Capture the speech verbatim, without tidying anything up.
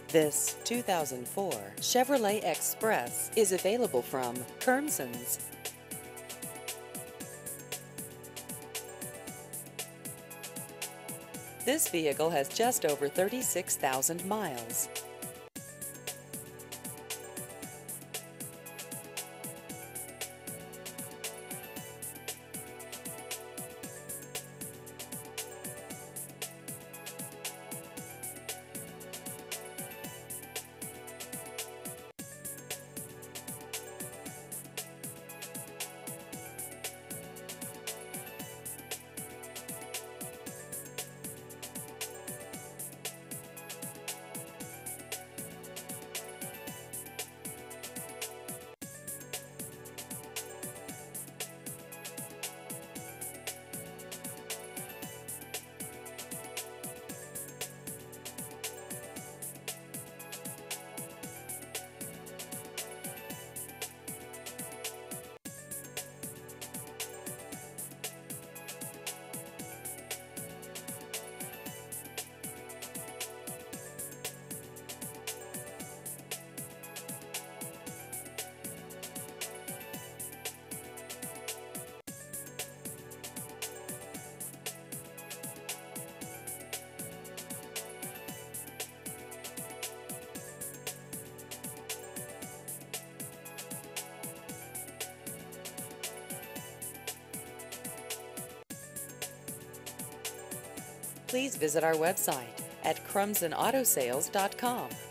This two thousand four Chevrolet Express is available from Kernsons. This vehicle has just over thirty-six thousand miles. Please visit our website at crumson auto sales dot com.